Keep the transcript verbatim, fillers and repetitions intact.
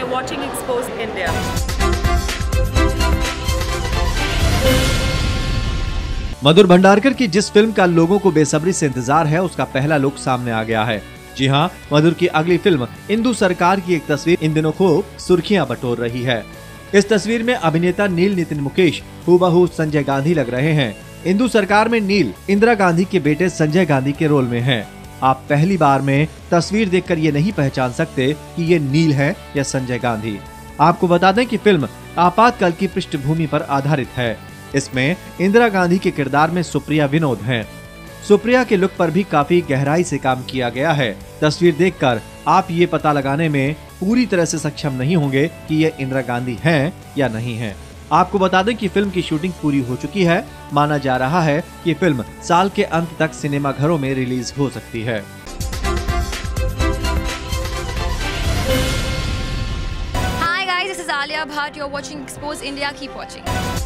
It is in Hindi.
You're watching Exposed India. मधुर भंडारकर की जिस फिल्म का लोगों को बेसब्री से इंतजार है, उसका पहला लुक सामने आ गया है। जी हां, मधुर की अगली फिल्म इंदु सरकार की एक तस्वीर इन दिनों खूब सुर्खियां बटोर रही है। इस तस्वीर में अभिनेता नील नितिन मुकेश हूबहू संजय गांधी लग रहे हैं। इंदु सरकार में नील इंदिरा गांधी के बेटे संजय गांधी के रोल में हैं। आप पहली बार में तस्वीर देखकर ये नहीं पहचान सकते कि ये नील है या संजय गांधी। आपको बता दें कि फिल्म आपातकाल की पृष्ठभूमि पर आधारित है। इसमें इंदिरा गांधी के किरदार में सुप्रिया विनोद हैं। सुप्रिया के लुक पर भी काफी गहराई से काम किया गया है। तस्वीर देखकर आप ये पता लगाने में पूरी तरह से सक्षम नहीं होंगे कि ये इंदिरा गांधी हैं या नहीं हैं। आपको बता दें कि फिल्म की शूटिंग पूरी हो चुकी है। माना जा रहा है कि फिल्म साल के अंत तक सिनेमा घरों में रिलीज हो सकती है। Hi guys, this is Alia Bhatt. You're watching Exposed India. Keep watching.